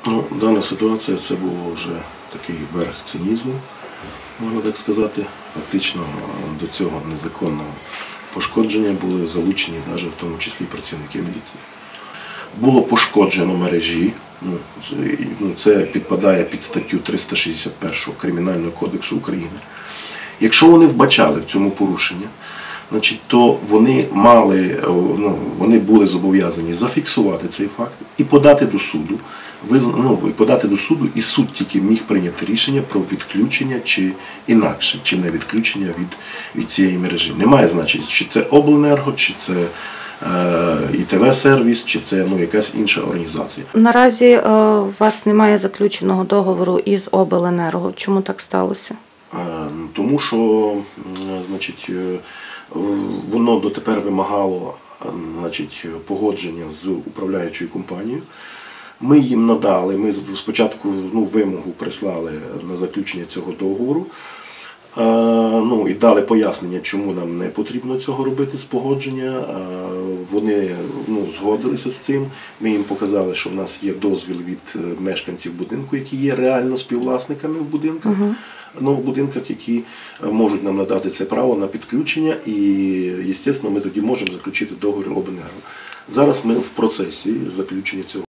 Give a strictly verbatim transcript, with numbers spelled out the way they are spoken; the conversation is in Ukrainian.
Ну, дана ситуація – це було вже такий верх цинізму, можна так сказати. Фактично до цього незаконного пошкодження були залучені навіть в тому числі працівники міліції. Було пошкоджено мережі, ну, це підпадає під статтю триста шістдесят першу Кримінального кодексу України. Якщо вони вбачали в цьому порушення, значить, то вони мали, ну, вони були зобов'язані зафіксувати цей факт і подати до суду, ну, і подати до суду, і суд тільки міг прийняти рішення про відключення чи інакше, чи не відключення від, від цієї мережі. Немає значення, чи це обленерго, чи це е, і те ве-сервіс, чи це ну, якась інша організація. Наразі е, у вас немає заключеного договору із обленерго. Чому так сталося? Е, тому що, значить, воно дотепер вимагало, значить, погодження з управляючою компанією. Ми їм надали, ми спочатку ну, вимогу прислали на заключення цього договору, е, ну, і дали пояснення, чому нам не потрібно цього робити з погодження. Е, вони ну, згодилися з цим, ми їм показали, що в нас є дозвіл від мешканців будинку, які є реально співвласниками в будинках, uh-huh. ну, в будинках, які можуть нам надати це право на підключення, і, звісно, ми тоді можемо заключити договір обленерго. Зараз ми в процесі заключення цього.